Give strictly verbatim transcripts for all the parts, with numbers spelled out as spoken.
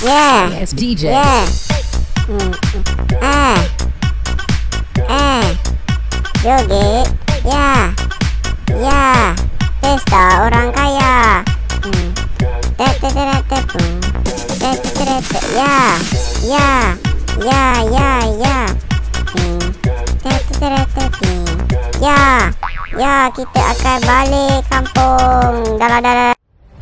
Yeah. Yes, D J. Yeah. Hmm. Ah. Ah. Joget. Ya. Ya. Pesta orang kaya. Hmm. Tet tet tet tet. Tet tet tet. Ya. Ya. Ya ya ya. Hmm. Tet tet tet. Ya. Ya, kita akan balik kampung. Dalam dalam.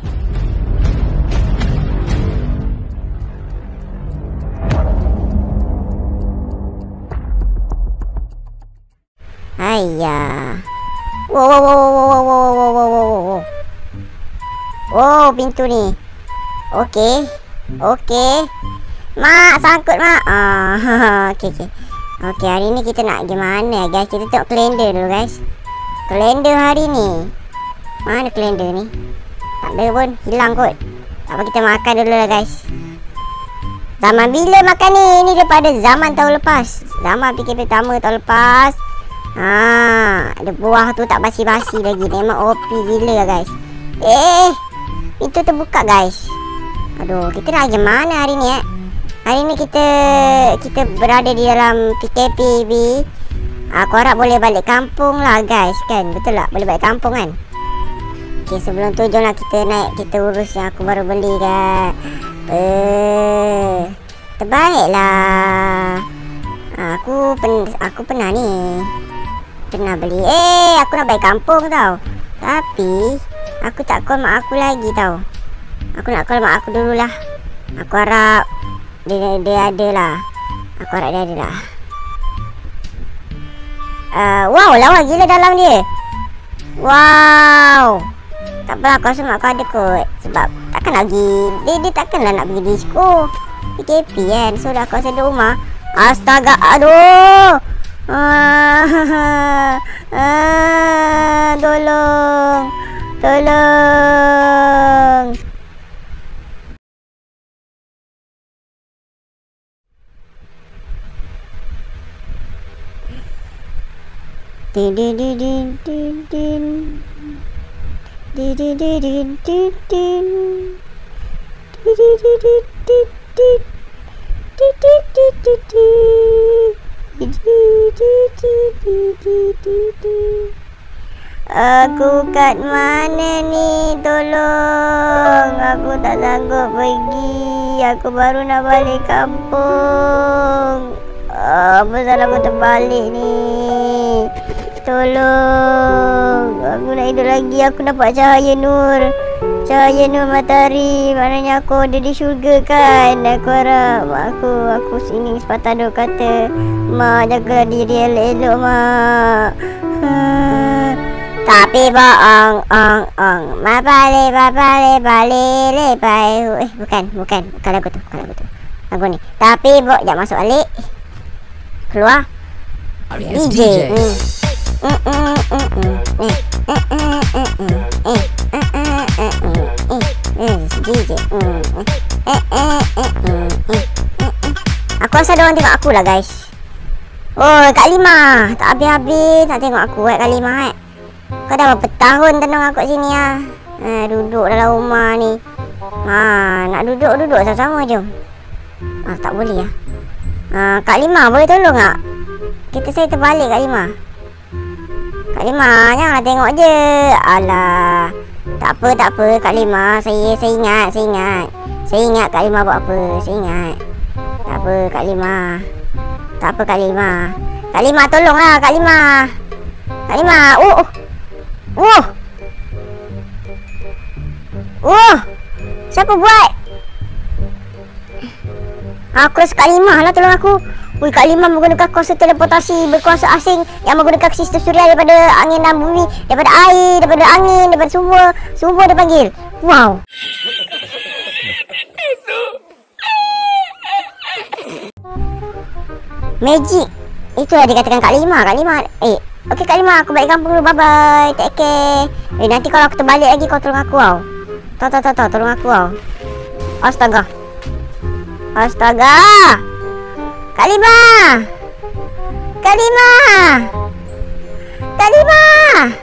Ayah. Wow, wow, wow, wow, wow, wow, wow, wow, wow. Oh, pintu ni. Okey. Okey. Mak, sangkut, Mak. Ah, okey, okey. Okey, hari ni kita nak pergi mana, guys? Kita tengok kalender dulu, guys. Kalender hari ni. Mana kalender ni? Tak ada pun. Hilang kot. Tak apa, kita makan dulu lah, guys. Zaman bila makan ni? Ini daripada zaman tahun lepas. Zaman P K P pertama tahun lepas. Haa, ada buah tu tak basi-basi lagi. Memang O P gila lah, guys. Eh, pintu terbuka, guys. Aduh, kita nak pergi mana hari ni, eh? Hari ni kita kita berada di dalam P K P B. Aku harap boleh balik kampung lah, guys. Kan, betul tak? Boleh balik kampung kan? Okay, sebelum tu jomlah kita naik. Kita urus yang aku baru beli, kan. Eh, terbaiklah. Aku pen aku pernah ni. Pernah beli. Eh, aku nak balik kampung tau. Tapi aku tak call mak aku lagi tau. Aku nak call mak aku dululah. Aku harap dia, dia ada lah. Aku harap dia ada lah. uh, Wow, lawa gila dalam dia. Wow. Tak apalah, aku rasa mak aku ada kot. Sebab takkan lagi Dia, dia takkanlah nak pergi disco P K P kan. So dah aku rasa di rumah. Astaga, aduh. Ah, ah, tolong, tolong. Din din din din din din din din din din din din din din din. Aku kat mana ni? Tolong. Aku tak sanggup pergi. Aku baru nak balik kampung. Apa salah aku terbalik ni? Tolong. Aku nak hidup lagi. Aku dapat cahaya nur. Cahaya nur matahari. Maknanya aku ada di syurga kan. Aku harap aku Aku sini sepatah dua kata, Mak, jagalah diri elok-elok, Mak. Ha. Tapi bohong, ong, ong. Ma balik, ma balik, balik, lepai. Eh, bukan, bukan. Bukan lagu tu, bukan lagu tu. Lagu ni. Tapi bo, jangan masuk balik. Keluar. D J. Hmm. Mm mm mm mm. Eh, eh eh eh eh. Eh, eh eh eh eh. Eh, D J. Hmm. Eh eh eh eh. Aku rasa dia orang tengok aku lah, guys. Oh, Kak Lima. Tak habis-habis tak tengok aku, eh, Kak Lima, eh. Kau dah berapa tahun tenang aku kat sini, ah. Eh, duduk dalam rumah ni. Ha, nak duduk-duduk sama-sama jom. Ah, tak boleh, ah. Ah, Kak Lima, boleh tolong tak? Kita saya terbalik, Kak Lima. Kak Lima, janganlah tengok je. Alah. Tak apa, tak apa, Kak Lima. Saya saya ingat, saya ingat. Saya ingat Kak Lima buat apa. Saya ingat. Tak apa, Kak Lima. Tak apa, Kak Lima. Kak Lima, tolonglah, Kak Lima. Kak Lima. Oh. Oh. Oh. Siapa buat? Aku rasa Kak Lima lah tolong aku. Ui, Kak Lima menggunakan kuasa teleportasi berkuasa asing yang menggunakan sistem suria daripada angin dan bumi, daripada air, daripada angin, daripada semua. Semua dia panggil. Wow. Magic. Itulah dikatakan Kak Lima. Kak Lima. Eh, okey Kak Lima, aku balik kampung dulu. Bye bye. Take care. Eh, nanti kalau aku terbalik lagi kau tolong aku tau. Tahu tahu tahu tahu tolong aku tau. Astaga. Astaga. Kak Lima. Kak Lima. Kak Lima.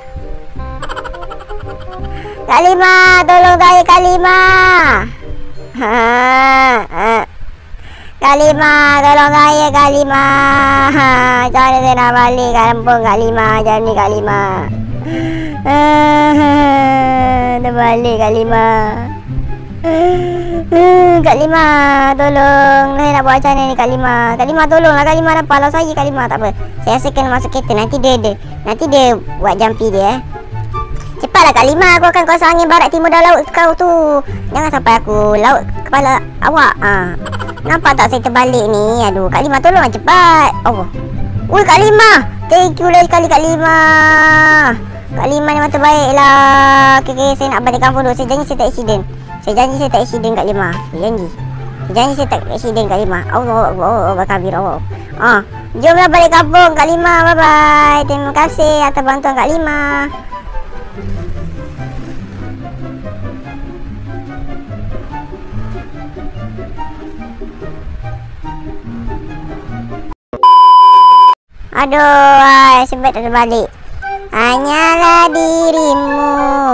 Kak Lima, tolong saya Kak Lima. Ha, ha. Kalimah, tolong saya Kalimah. Ha, cara saya nak balik kampung Kalimah. Jam ni Kalimah. Ha, terbalik Kalimah. Hmm, Kak Lima, tolong. Saya nak buat macam mana ni Kak Lima? Kak Lima tolonglah Kak Lima, nampak lah saya Kak Lima. Tak apa, saya rasa kena masuk kereta. Nanti dia, dia Nanti dia buat jampi dia eh. Cepatlah Kak Lima, aku akan kuasa angin barat timur dan laut kau tu. Jangan sampai aku laut kepala awak. Ha. Nampak tak saya terbalik ni? Aduh, Kak Lima tolonglah cepat. Oh. Ui Kak Lima, thank you lah sekali Kak Lima. Kak Lima ni mata baik lah. Okay, okay, saya nak balik kampung dulu. Saya janji saya tak accident. Saya janji saya tak accident Kak Lima. Saya janji. Saya janji saya tak accident Kak Lima. Allah, Allah, Allah, berkabir Allah. Ah, jomlah balik kampung Kak Lima. Bye bye. Terima kasih atas bantuan Kak Lima. Aduh, ay, sebab tak terbalik. Hanyalah dirimu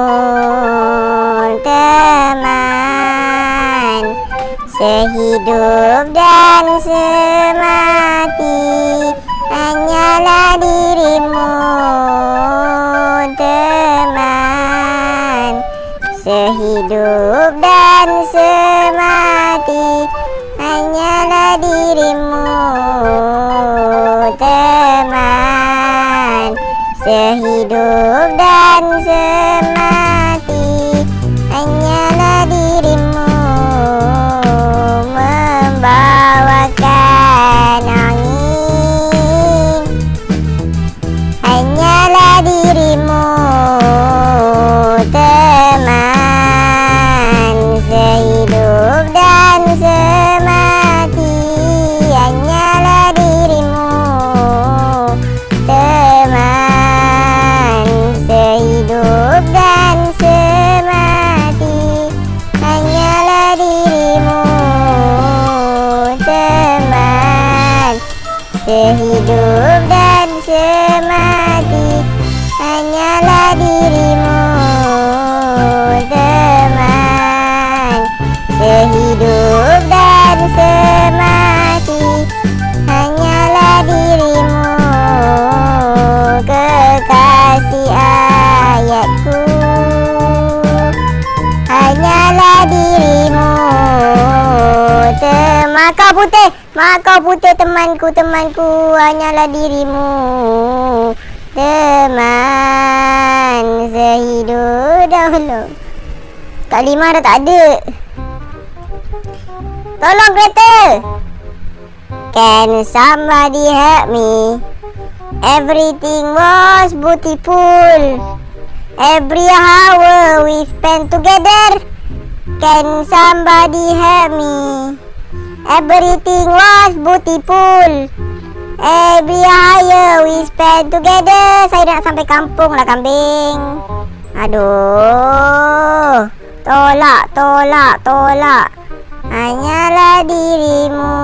teman sehidup dan semati. Hanyalah dirimu teman sehidup dan semati. Hanyalah dirimu teman sehidup dan semati. Hanyalah dirimu membawakan angin. Hanyalah dirimu teman sehidup dan semati. Hanyalah dirimu teman sehidup dan semati. Hanyalah dirimu teman sehidup dan semati. Hanyalah dirimu teman sehidup dan semati. Hanyalah dirimu kekasih ayatku. Hanyalah dirimu teman kau putih, mak kau putih temanku, temanku. Hanyalah dirimu teman sehidup dahulu. Kak Lima dah tak ada. Tolong kereta. Can somebody help me? Everything was beautiful. Every hour we spent together. Can somebody help me? Everything was beautiful. Every hour we spent together. Saya nak sampai kampung lah kambing. Aduh. Tolak, tolak, tolak. Hanyalah dirimu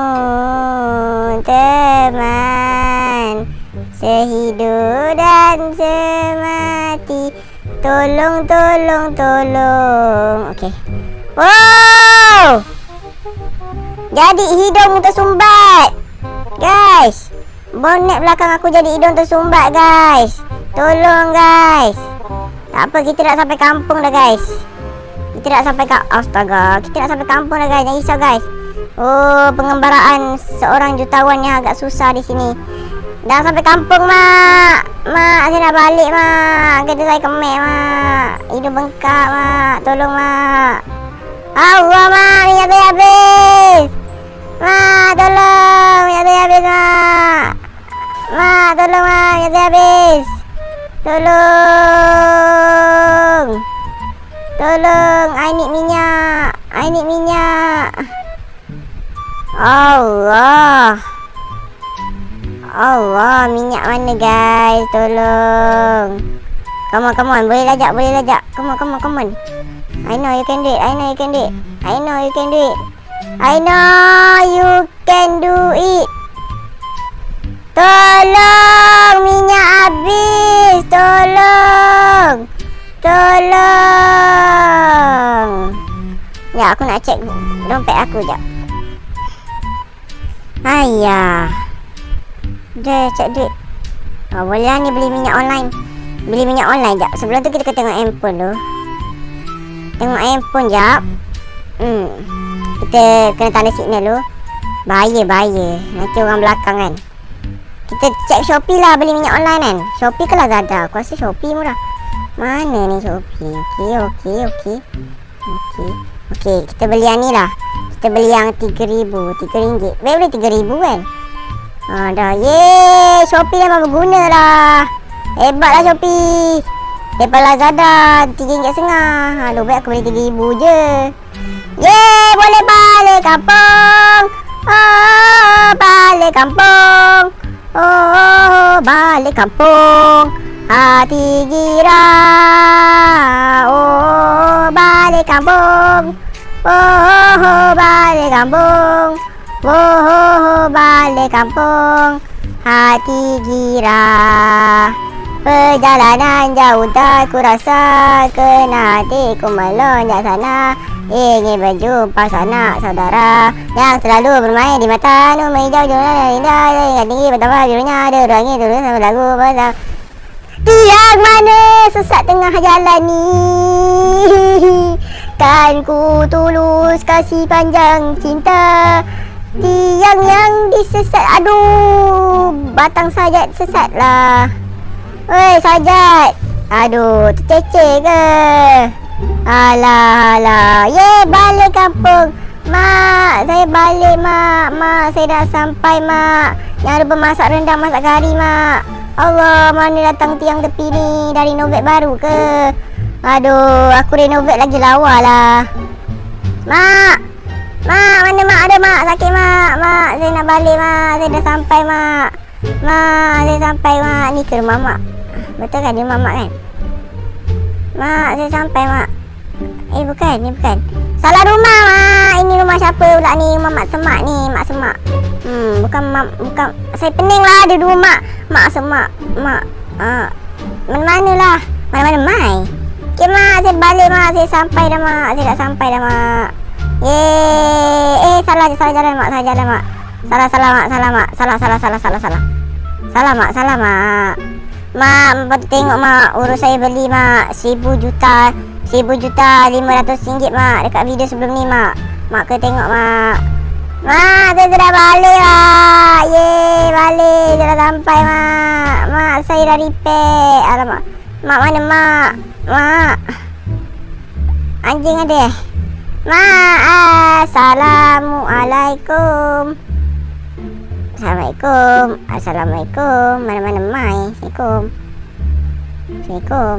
teman sehidup dan semati. Tolong, tolong, tolong. Okey. Wow. Jadi hidung tersumbat. Guys, bonet belakang aku jadi hidung tersumbat guys. Tolong guys. Tak apa, kita nak sampai kampung dah guys. Kita nak sampai ke astaga, kita nak sampai kampung dah guys. Jangan risau guys. Oh, pengembaraan seorang jutawan yang agak susah di sini. Dah sampai kampung mak. Mak, saya nak balik mak. Kereta saya kemek mak. Hidung bengkak mak. Tolong mak. Allah mak, minyak saya habis. Mak, tolong. Minyak saya habis mak. Mak, tolong mak, minyak saya habis. Tolong. Tolong, I need minyak. I need minyak. Allah. Allah, minyak mana guys? Tolong. Come on, come on. Boleh lajak, boleh lajak. Come on, come on, come on. I know you can do it. I know you can do it. I know you can do it. I know you can do it. Tolong, minyak habis. Tolong. Tolong. Ya, aku nak cek dompet aku jap. Ayah. Dia cek duit. Oh, boleh lah ni beli minyak online. Beli minyak online jap. Sebelum tu kita kena tengok handphone tu. Tengok handphone jap. Hmm. Kita kena tanda signal dulu. Bahaya, bahaya. Nanti orang belakang kan. Kita cek Shopee lah beli minyak online kan. Shopee ke Lazada? Aku rasa Shopee murah. Mana ni Shopee? Okey, okey, okey. Okey. Okey, kita beli yang ni lah. Kita beli yang tiga ribu. tiga ringgit. Baik boleh tiga ribu kan? Ha, dah. Yeay! Shopee memang berguna lah. Hebatlah Shopee. Daripada Lazada tiga ringgit setengah. Aduh, baik aku beli tiga ribu je. Yeay! Boleh balik kampung. Oh, balik kampung. Oh, balik kampung. Hati gira. Oh, balik kampung. Oh, balik kampung. Oh, balik kampung. Hati gira. Perjalanan jauh tak ku rasa. Kena hatiku melonjak sana. Ingin berjumpa sanak saudara yang selalu bermain di mata. Numur hijau jurnal indah. Ingat tinggi betapa birunya. Ada ruangnya tulis sama lagu pasal tiang mana sesat tengah jalan ni. Kan ku tulus kasih panjang cinta. Tiang yang disesat. Aduh, batang sajat sesat lah. Weh, sajat. Aduh, terceceh ke? Alah, alah. Ye, balik kampung. Mak, saya balik mak. Mak, saya dah sampai mak. Yang ada bermasak rendang, masak kari mak. Allah, mana datang tiang tepi ni? Dari Novek baru ke? Aduh, aku renovate lagi lawa lah. Mak, mak, mana mak ada mak? Sakit mak. Mak, saya nak balik mak. Saya dah sampai mak. Mak, saya sampai mak. Ni ke rumah mak? Betul kan? Ni rumah mak kan? Mak, saya sampai mak. Eh, bukan. Ni bukan. Salah rumah mak. Ini rumah siapa pula ni? Rumah mak Semak ni. Mak Semak. Hmm, bukan mak. Bukan. Saya pening lah ada dua mak. Mak Semak. Mak. Ah, mana-mana lah. Mana-mana mai. Okay mak, saya balik mak. Saya sampai dah mak. Saya dah sampai dah mak. Yeay. Eh, salah salah jalan mak. Salah jalan mak. Salah salah mak. Salah mak. Salah salah salah salah salah. Salah mak. Salah mak. Mak, mak tengok mak. Urus saya beli mak. Seribu juta. Seribu juta lima ratus ringgit mak. Dekat video sebelum ni mak. Mak ke tengok mak. Mak, saya sudah balik mak. Yeay, balik. Saya dah sampai mak. Mak, saya dah repair. Alamak. Mak mana mak? Mak. Anjing ada eh? Mak, assalamualaikum. Assalamualaikum. Assalamualaikum. Mana-mana mai. Assalamualaikum. Assalamualaikum.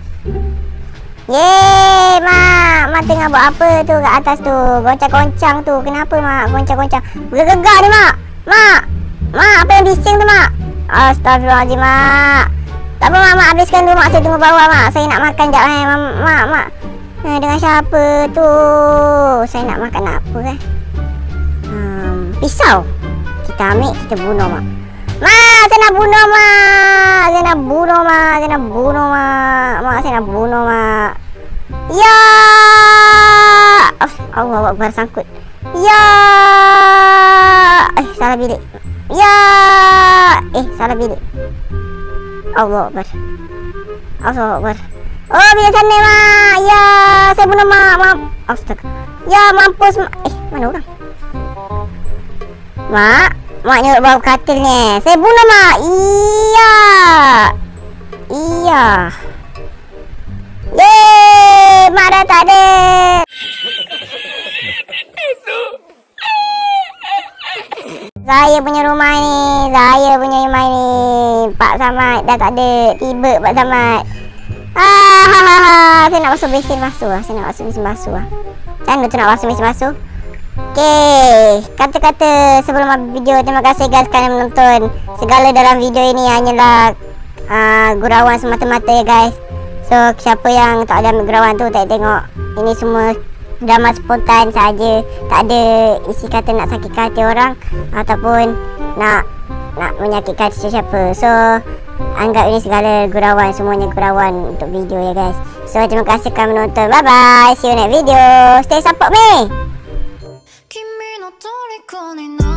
Yeay, mak. Mak tengah buat apa tu kat atas tu? Goncang-goncang tu. Kenapa mak? Goncang-goncang. Bergegar ni mak. Mak. Mak, apa yang bising tu mak? Astagfirullahaladzim mak. Tak apa mak, mak habiskan dulu mak. Saya tunggu bawah mak. Saya nak makan jap eh. Mak, mak, mak. Eh, dengan siapa tu? Saya nak makan apa eh? Hmm, pisau. Kita ambil, kita bunuh mak. Mak, saya nak bunuh mak. Saya nak bunuh mak. Saya nak bunuh mak. Mak, saya nak bunuh mak. Ya. Oh, Allah Akbar, sangkut. Ya. Eh, salah bilik. Ya. Eh, salah bilik. Allah Akbar. Allah Akbar. Oh, bilik sana mak. Ya, saya bunuh mak. Mak. Astaga. Ya, mampus mak. Eh, mana orang? Mak. Mak nyurut bawah katil ni. Saya bunuh mak. Iya. Iya. Yeay. Mak dah tak ada. Saya punya rumah ni. Saya punya rumah ni. Pak Samad dah tak ada. Tiba Pak Samad. Ah, ha, ha, ha. Saya nak basuh mesin basuh lah. Saya nak basuh mesin basuh lah. Macam mana tu nak basuh mesin basuh? Okay, kata-kata sebelum habis video, terima kasih guys kerana menonton. Segala dalam video ini hanyalah uh, gurauan semata-mata ya guys. So siapa yang tak ada ambil gurauan tu tak tengok. Ini semua drama spontan saja. Tak ada isi kata nak sakitkan hati orang ataupun nak nak menyakitkan hati siapa. So anggap ini segala gurauan, semuanya gurauan untuk video ya guys. So terima kasih kerana menonton. Bye bye. See you next video. Stay support me. 君の虜にな